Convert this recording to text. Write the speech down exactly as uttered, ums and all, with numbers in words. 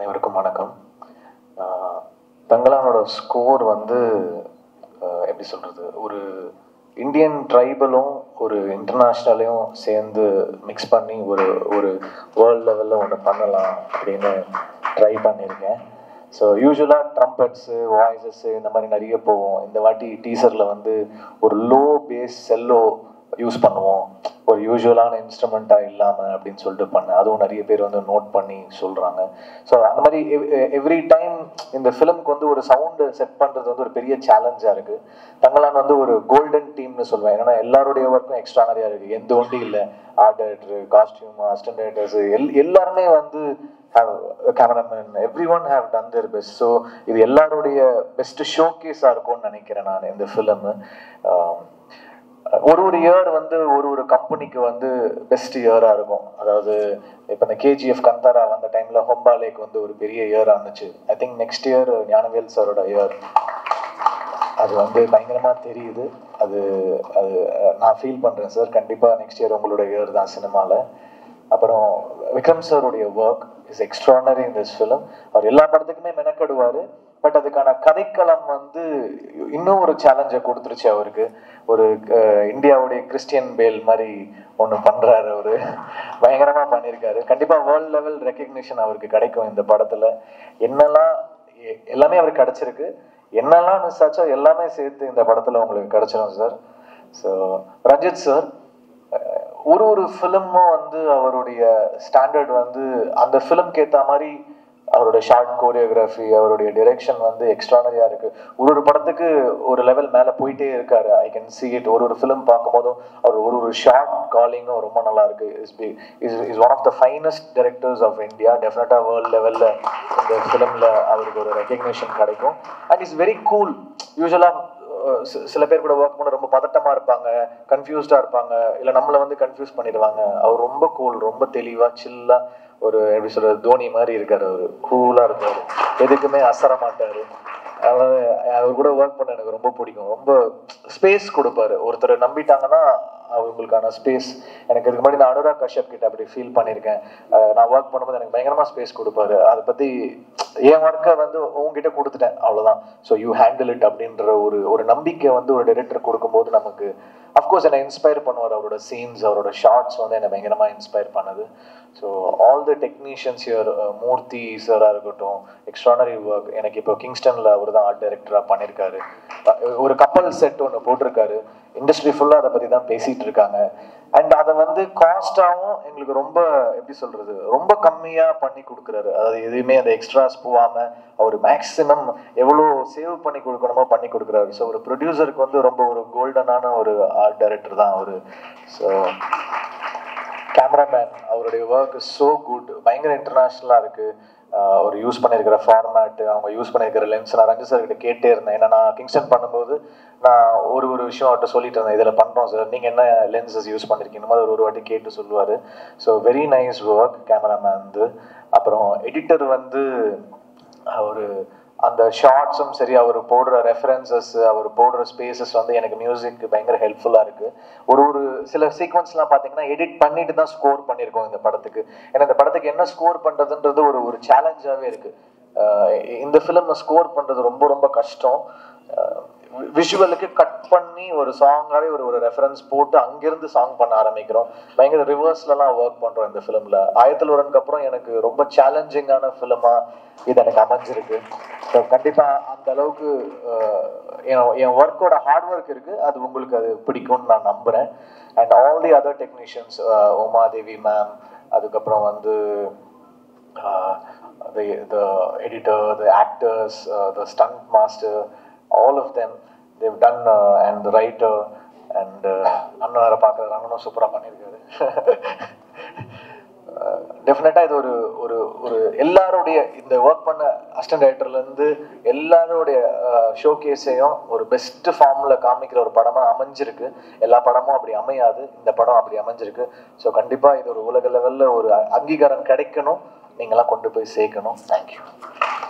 அனைவருக்கும் வணக்கம். தங்கலானோட ஸ்கோர் வந்து எப்படி சொல்கிறது, ஒரு இந்தியன் ட்ரைபலும் ஒரு இன்டர்நேஷ்னலையும் சேர்ந்து மிக்ஸ் பண்ணி ஒரு ஒரு வேர்ல்டு லெவலில் ஒன்று பண்ணலாம் அப்படின்னு ட்ரை பண்ணியிருக்கேன். ஸோ யூஸ்வலாக ட்ரம்பட்ஸு வாய்ஸஸ்ஸு இந்த மாதிரி நிறைய போவோம். இந்த வாட்டி டீசரில் வந்து ஒரு லோ பேஸ் செல்லோ யூஸ் பண்ணுவோம், ஒரு யூஸ்வலான இன்ஸ்ட்ருமெண்ட்டாக இல்லாமல் அப்படின்னு சொல்லிட்டு பண்ணேன். அதுவும் நிறைய பேர் வந்து நோட் பண்ணி சொல்கிறாங்க. ஸோ அந்த மாதிரி எவ்ரி டைம் இந்த ஃபிலிம்க்கு வந்து ஒரு சவுண்டு செட் பண்ணுறது வந்து ஒரு பெரிய சேலஞ்சாக இருக்குது. தங்கலான் வந்து ஒரு கோல்டன் டீம்னு சொல்லுவேன். ஏன்னா எல்லாருடைய ஒர்க்கும் எக்ஸ்ட்ரா நிறையா இருக்குது. எந்த ஒண்டி இல்லை, art director, costume, assistant directors எல் எல்லாருமே வந்து have cameraman, everyone have done their best. So இது எல்லாருடைய பெஸ்ட் ஷோகேஸாக இருக்கும்னு நினைக்கிறேன் நான் இந்த ஃபிலிம். ஒரு ஒரு இயர் வந்து ஒரு ஒரு கம்பெனிக்கு வந்து பெஸ்ட் இயராக இருக்கும். அதாவது இப்போ இந்த கேஜிஎஃப் கந்தாரா வந்த டைமில் ஹொம்பாலேக்கு வந்து ஒரு பெரிய இயராக இருந்துச்சு. I think next year Gnanavel சாரோட இயர் அது வந்து பயங்கரமாக தெரியுது. அது அது நான் ஃபீல் பண்ணுறேன் சார். கண்டிப்பாக நெக்ஸ்ட் இயர் உங்களோட இயர் தான் சினிமாவில். அப்புறம் விக்ரம் சாருடைய work is extraordinary in this film. அவர் எல்லா படத்துக்குமே மெனக்கடுவார். பட் அதுக்கான கதைக்களம் வந்து இன்னும் ஒரு சேலஞ்சை கொடுத்துருச்சு அவருக்கு. ஒரு இந்தியாவுடைய கிறிஸ்டியன் பேல் மாதிரி ஒன்று பண்ணுறாரு. அவர் பயங்கரமாக பண்ணியிருக்காரு. கண்டிப்பாக வேர்ல்டு லெவல் ரெக்கக்னிஷன் அவருக்கு கிடைக்கும் இந்த படத்தில். என்னெல்லாம் எல்லாமே அவருக்கு கிடைச்சிருக்கு, என்னெல்லாம் மிஸ் ஆச்சோ எல்லாமே சேர்த்து இந்த படத்தில் உங்களுக்கு கிடைச்சிடும் சார். ஸோ ரஞ்சித் சார் ஒரு ஒரு ஃபிலிமும் வந்து அவருடைய ஸ்டாண்டர்ட் வந்து அந்த ஃபிலிம்க்கு ஏற்ற மாதிரி அவருடைய ஷார்ட் கோரியோகிராஃபி, அவருடைய டிரெக்ஷன் வந்து எக்ஸ்ட்ரானரியாக இருக்குது. ஒரு ஒரு படத்துக்கு ஒரு லெவல் மேலே போயிட்டே இருக்காரு. I can see it. ஒரு ஒரு ஃபிலிம் பார்க்கும்போதும் அவர் ஒரு ஒரு ஷார்ட் காலிங்கும் ரொம்ப நல்லா இருக்கு. இஸ் பி is is one of the finest directors of India. டெஃபினட்டாக வேர்ல்டு லெவலில் இந்த ஃபிலிமில் அவருக்கு ஒரு ரெக்கக்னிஷன் கிடைக்கும். And is very cool. யூஸ்வலாக சில பேர் கூட ஒர்க் பண்ண ரொம்ப பதட்டமாக இருப்பாங்க, கன்ஃபியூஸ்டாக இருப்பாங்க, இல்லை நம்மளை வந்து கன்ஃபியூஸ் பண்ணிடுவாங்க. அவர் ரொம்ப கூல், ரொம்ப தெளிவாக சில்லாக, ஒரு எப்படி சொல்கிறது, தோனி மாதிரி இருக்கார். அவர் கூலாக இருக்கார், எதுக்குமே அசர மாட்டார். அதனால அவர் கூட ஒர்க் பண்ண எனக்கு ரொம்ப பிடிக்கும். ரொம்ப ஸ்பேஸ் கொடுப்பாரு. ஒருத்தர் நம்பிட்டாங்கன்னா அவங்களுக்கான ஸ்பேஸ். எனக்கு இதுக்கு முன்னாடி நான் அனுராக் கஷ்யப் கிட்ட அப்படி ஃபீல் பண்ணியிருக்கேன். நான் ஒர்க் பண்ணும்போது எனக்கு பயங்கரமாக ஸ்பேஸ் கொடுப்பாரு. அதை பற்றி என் ஒர்க்கை வந்து உங்ககிட்ட கொடுத்துட்டேன், அவ்வளோதான். ஸோ யூ ஹேண்டில் இட் அப்படின்ற ஒரு ஒரு நம்பிக்கை வந்து ஒரு டைரக்டர் கொடுக்கும்போது நமக்கு அஃப்கோர்ஸ் என்னை இன்ஸ்பயர் பண்ணுவார். அவரோட சீன்ஸ், அவரோட ஷார்ட்ஸ் வந்து என்னை பயங்கரமாக இன்ஸ்பயர் பண்ணுது. So all the technicians here, Murthy சாராக இருக்கட்டும், எக்ஸ்ட்ரானரி ஒர்க். எனக்கு இப்போ கிங்ஸ்டனில் அவர் தான் ஆர்ட் டைரக்டராக பண்ணியிருக்காரு. ஒரு கப்பல் செட் ஒன்று போட்டிருக்காரு. இண்டஸ்ட்ரி ஃபுல்லாக அதை பற்றி தான் பேசிகிட்டு இருக்காங்க. அண்ட் அதை வந்து காஸ்டாகவும் எங்களுக்கு ரொம்ப எப்படி சொல்கிறது, ரொம்ப கம்மியாக பண்ணி கொடுக்குறாரு. அதாவது எதுவுமே அந்த எக்ஸ்ட்ராஸ் போகாமல் அவர் மேக்ஸிமம் எவ்வளோ சேவ் பண்ணி கொடுக்கணுமோ பண்ணி கொடுக்குறாரு. ஸோ ஒரு ப்ரொடியூசருக்கு வந்து ரொம்ப ஒரு கோல்டனான ஒரு ஆர்ட் டைரக்டர் தான் அவர். ஸோ கேமராமேன், அவருடைய ஒர்க் இஸ் ஸோ குட். பயங்கர இன்டர்நேஷ்னலாக இருக்குது. அவர் யூஸ் பண்ணியிருக்கிற ஃபார்மேட்டு, அவங்க யூஸ் பண்ணியிருக்கிற லென்ஸ். நான் ரஞ்சித் சார்கிட்ட கேட்டே இருந்தேன். ஏன்னா நான் கிங்ஸ்டன் பண்ணும்போது நான் ஒரு ஒரு விஷயம் அவர்கிட்ட சொல்லிட்டு இருந்தேன், இதில் பண்ணுறோம் சார், நீங்கள் என்ன லென்சஸ் யூஸ் பண்ணியிருக்கீங்க, இந்த மாதிரி ஒரு ஒரு வாட்டி கேட்டு சொல்லுவார். So very nice work cameraman வந்து. அப்புறம் எடிட்டர் வந்து அவர் அந்த ஷார்ட்ஸும் சரி, அவர் போடுற ரெஃபரன்சஸ், அவர் போடுற ஸ்பேசஸ் வந்து எனக்கு மியூசிக் பயங்கர ஹெல்ப்ஃபுல்லாக இருக்குது. ஒரு ஒரு சில சீக்வன்ஸ்லாம் பார்த்தீங்கன்னா எடிட் பண்ணிட்டு தான் ஸ்கோர் பண்ணியிருக்கோம் இந்த படத்துக்கு. ஏன்னா இந்த படத்துக்கு என்ன ஸ்கோர் பண்ணுறதுன்றது ஒரு ஒரு சேலஞ்சாகவே இருக்குது. இந்த ஃபிலிம் ஸ்கோர் பண்ணுறது ரொம்ப ரொம்ப கஷ்டம். விஷுவலுக்கு கட் பண்ணி ஒரு சாங்காகவே ஒரு ஒரு ரெஃபரன்ஸ் போட்டு அங்கேருந்து சாங் பண்ண ஆரம்பிக்கிறோம். பயங்கர ரிவர்ஸ்லலாம் ஒர்க் பண்ணுறோம் இந்த ஃபிலிமில். ஆயிரத்தில் ஒருவனுக்கு அப்புறம் எனக்கு ரொம்ப சேலஞ்சிங்கான ஃபிலிமாக இது எனக்கு அமைஞ்சிருக்கு. ஸோ கண்டிப்பாக அந்த அளவுக்கு என் ஒர்க்கோட ஹார்ட் ஒர்க் இருக்குது. அது உங்களுக்கு அது பிடிக்கும்னு நான் நம்புகிறேன். And all the other technicians, Umadevi ma'am, அதுக்கப்புறம் வந்து the the editor, the actors, uh, the stunt master, all of them, they've done, uh, and the writer, and அண்ணன் வேறு பார்க்குறாரு, அண்ணனும் சூப்பராக பண்ணியிருக்காரு. டெஃபினட்டாக இது ஒரு ஒரு ஒரு எல்லாருடைய இந்த ஒர்க் பண்ண அசிஸ்டன்ட் டைரக்டர்லேருந்து எல்லாருடைய ஷோகேஸையும் ஒரு பெஸ்ட் ஃபார்மில் காமிக்கிற ஒரு படமாக அமைஞ்சிருக்கு. எல்லா படமும் அப்படி அமையாது, இந்த படம் அப்படி அமைஞ்சிருக்கு. ஸோ கண்டிப்பாக இது ஒரு உலக லெவலில் ஒரு அங்கீகாரம் கிடைக்கணும். நீங்களாம் கொண்டு போய் சேர்க்கணும். தேங்க்யூ.